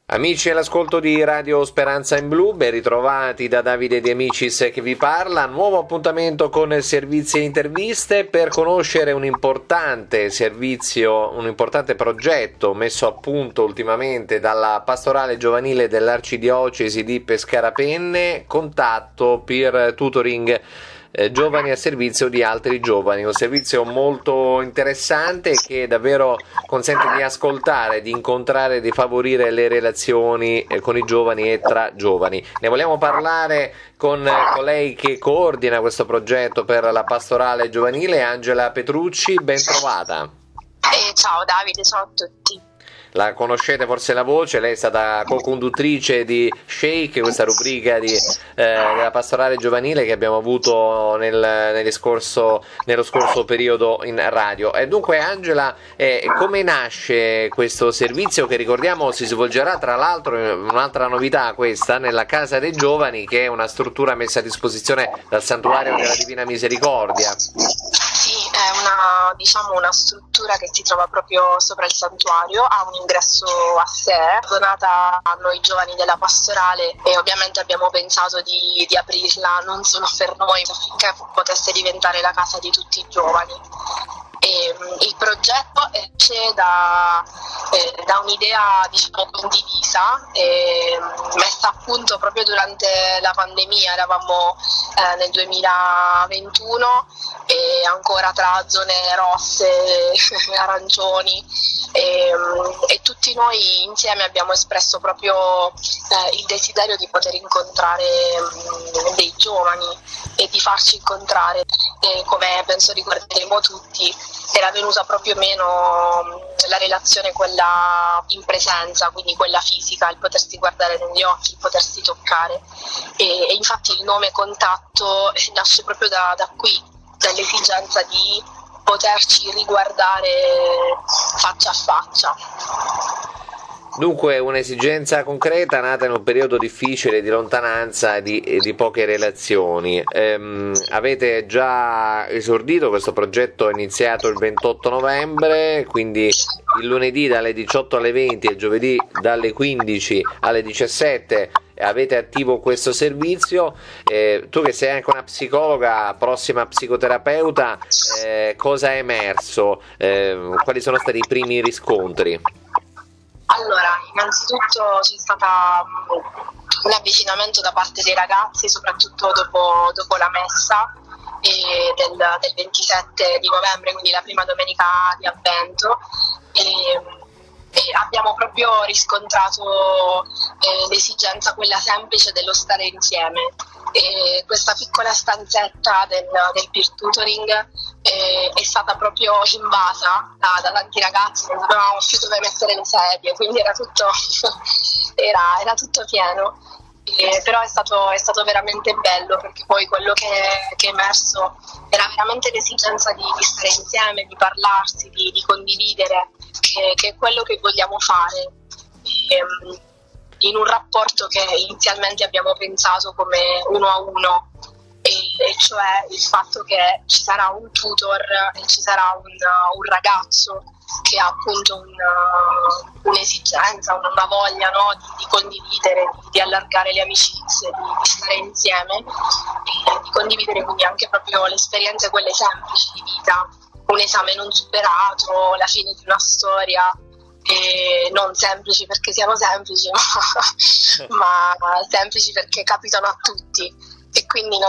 Amici all'ascolto di Radio Speranza in Blu, ben ritrovati da Davide De Amicis che vi parla. Nuovo appuntamento con servizi e interviste per conoscere un importante servizio, un importante progetto messo a punto ultimamente dalla Pastorale Giovanile dell'Arcidiocesi di Pescara-Penne, Contatto Peer Tutoring giovani a servizio di altri giovani, un servizio molto interessante che davvero consente di ascoltare, di incontrare, di favorire le relazioni con i giovani e tra giovani. Ne vogliamo parlare con colei che coordina questo progetto per la Pastorale Giovanile, Angela Petrucci, ben trovata. Ciao Davide, ciao a tutti. La conoscete forse la voce, lei è stata co-conduttrice di Shake, questa rubrica della Pastorale Giovanile che abbiamo avuto nello scorso periodo in radio. E dunque Angela, come nasce questo servizio che ricordiamo si svolgerà tra l'altro, un'altra novità questa, nella Casa dei Giovani, che è una struttura messa a disposizione dal Santuario della Divina Misericordia? Sì, è una struttura che si trova proprio sopra il santuario, ha un ingresso a sé, donata a noi giovani della pastorale, e ovviamente abbiamo pensato di aprirla non solo per noi, affinché potesse diventare la casa di tutti i giovani. Il progetto esce da un'idea condivisa, messa a punto proprio durante la pandemia. Eravamo nel 2021 e ancora tra zone rosse, arancioni, e tutti noi insieme abbiamo espresso proprio il desiderio di poter incontrare dei giovani e di farci incontrare. Come penso ricorderemo tutti, era venuta proprio meno la relazione, quella in presenza, quindi quella fisica, il potersi guardare negli occhi, il potersi toccare, e infatti il nome Contatto nasce proprio da qui, dall'esigenza di poterci riguardare faccia a faccia. Dunque un'esigenza concreta nata in un periodo difficile di lontananza e di poche relazioni. Avete già esordito, questo progetto è iniziato il 28 novembre, quindi il lunedì dalle 18 alle 20 e il giovedì dalle 15 alle 17 avete attivo questo servizio. Tu che sei anche una psicologa, prossima psicoterapeuta, cosa è emerso? Quali sono stati i primi riscontri? Allora, innanzitutto c'è stato un avvicinamento da parte dei ragazzi, soprattutto dopo la messa del 27 di novembre, quindi la prima domenica di Avvento, e abbiamo proprio riscontrato l'esigenza, quella semplice, dello stare insieme. E questa piccola stanzetta del peer tutoring è stata proprio invasa da tanti ragazzi, non sapevamo più dove mettere le sedie, quindi era tutto pieno. Però è stato veramente bello, perché poi quello che è emerso era veramente l'esigenza di stare insieme, di parlarsi, di condividere, che è quello che vogliamo fare, in un rapporto che inizialmente abbiamo pensato come uno a uno, e cioè il fatto che ci sarà un tutor e ci sarà un ragazzo che ha appunto un'esigenza, una voglia, no, di condividere, di allargare le amicizie, di stare insieme, e di condividere quindi anche proprio le esperienze, quelle semplici di vita, un esame non superato, la fine di una storia, non semplici perché siamo semplici, ma semplici perché capitano a tutti. E quindi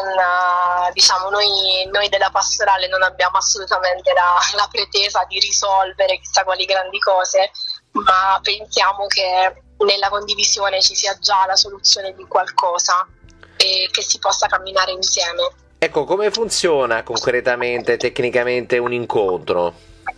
noi della pastorale non abbiamo assolutamente la pretesa di risolvere chissà quali grandi cose, ma pensiamo che nella condivisione ci sia già la soluzione di qualcosa e che si possa camminare insieme. Ecco, come funziona concretamente, tecnicamente un incontro?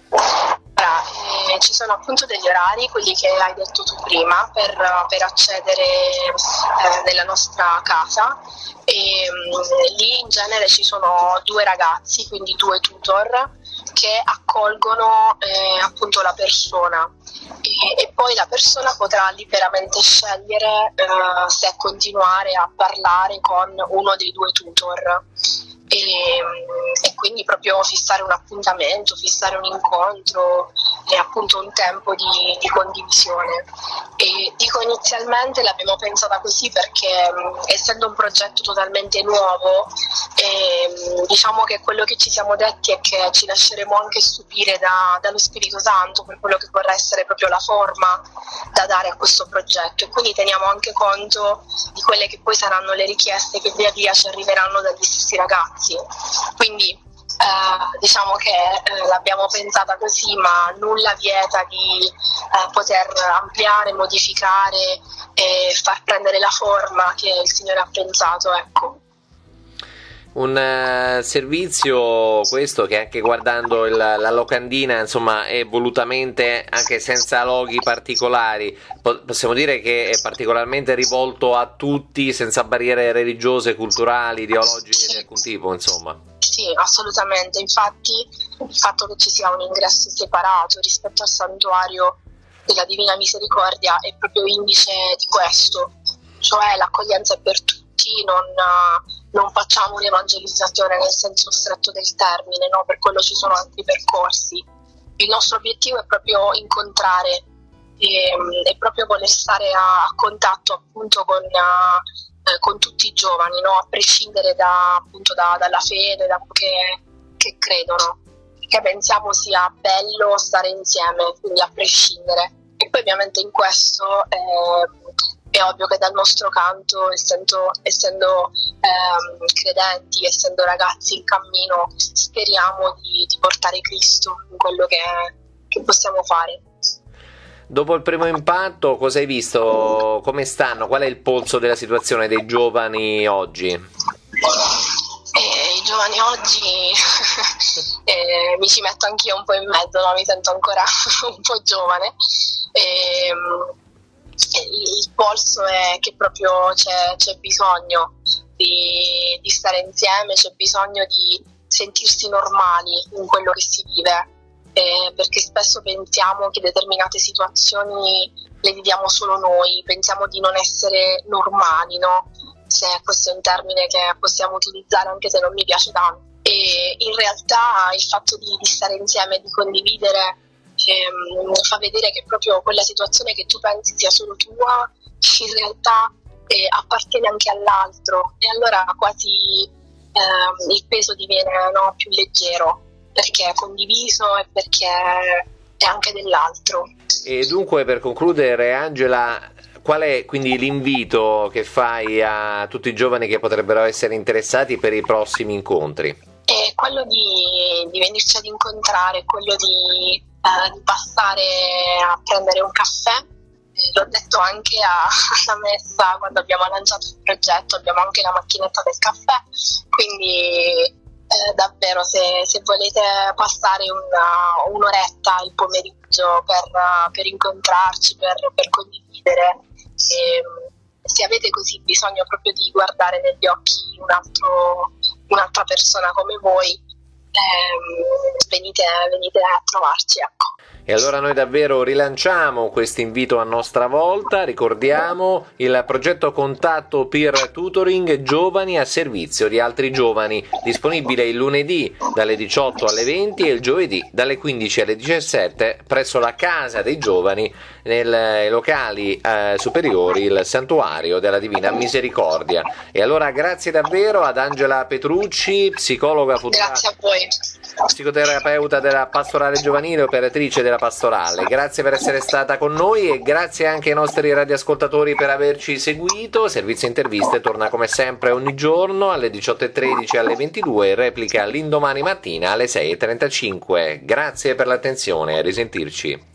Ci sono appunto degli orari, quelli che hai detto tu prima, per accedere nella nostra casa, e lì in genere ci sono 2 ragazzi, quindi 2 tutor che accolgono appunto la persona, e poi la persona potrà liberamente scegliere se continuare a parlare con uno dei 2 tutor. e quindi proprio fissare un appuntamento, fissare un incontro e appunto un tempo di condivisione. E dico inizialmente l'abbiamo pensata così perché essendo un progetto totalmente nuovo, diciamo che quello che ci siamo detti è che ci lasceremo anche stupire dallo Spirito Santo per quello che vorrà essere proprio la forma da dare a questo progetto, e quindi teniamo anche conto di quelle che poi saranno le richieste che via via ci arriveranno dagli stessi ragazzi. Quindi diciamo che l'abbiamo pensata così, ma nulla vieta di poter ampliare, modificare e far prendere la forma che il Signore ha pensato, ecco. Un servizio questo che, anche guardando la locandina, insomma, è volutamente, anche senza loghi particolari, possiamo dire che è particolarmente rivolto a tutti, senza barriere religiose, culturali, ideologiche di alcun tipo, insomma. Sì, assolutamente. Infatti il fatto che ci sia un ingresso separato rispetto al santuario della Divina Misericordia è proprio indice di questo, cioè l'accoglienza è per tutti, non facciamo un'evangelizzazione nel senso stretto del termine, no? Per quello ci sono altri percorsi. Il nostro obiettivo è proprio incontrare e proprio voler stare a contatto appunto con tutti i giovani, no? A prescindere dalla fede, da quello che credono, che pensiamo sia bello stare insieme, quindi a prescindere. E poi ovviamente in questo è ovvio che dal nostro canto, essendo credenti, essendo ragazzi in cammino, speriamo di portare Cristo in quello che possiamo fare. Dopo il primo impatto, cosa hai visto? Come stanno? Qual è il polso della situazione dei giovani oggi? I giovani oggi mi ci metto anch'io un po' in mezzo, no? Mi sento ancora un po' giovane. Il polso è che proprio c'è bisogno di stare insieme, c'è bisogno di sentirsi normali in quello che si vive, perché spesso pensiamo che determinate situazioni le viviamo solo noi, pensiamo di non essere normali, no? Se questo è un termine che possiamo utilizzare, anche se non mi piace tanto. E in realtà il fatto di stare insieme, di condividere, fa vedere che proprio quella situazione che tu pensi sia solo tua, in realtà appartiene anche all'altro, e allora quasi il peso diviene, no, più leggero, perché è condiviso e perché è anche dell'altro. E dunque, per concludere, Angela, qual è quindi l'invito che fai a tutti i giovani che potrebbero essere interessati per i prossimi incontri? È quello di venirci ad incontrare, quello di passare a prendere un caffè. L'ho detto anche alla messa quando abbiamo lanciato il progetto, abbiamo anche la macchinetta del caffè, quindi davvero se volete passare un'oretta il pomeriggio per incontrarci, per condividere, se avete così bisogno proprio di guardare negli occhi un'altra persona come voi, venite a trovarci, ecco. E allora noi davvero rilanciamo questo invito a nostra volta. Ricordiamo il progetto Contatto Peer Tutoring Giovani a servizio di altri giovani, disponibile il lunedì dalle 18 alle 20 e il giovedì dalle 15 alle 17 presso la Casa dei Giovani, nei locali superiori, il Santuario della Divina Misericordia. E allora grazie davvero ad Angela Petrucci, psicologa futura. Grazie a voi. Psicoterapeuta della pastorale giovanile, operatrice della pastorale. Grazie per essere stata con noi e grazie anche ai nostri radioascoltatori per averci seguito. Servizio Interviste torna come sempre ogni giorno alle 18:13 alle 22 e replica l'indomani mattina alle 6:35. Grazie per l'attenzione, a risentirci.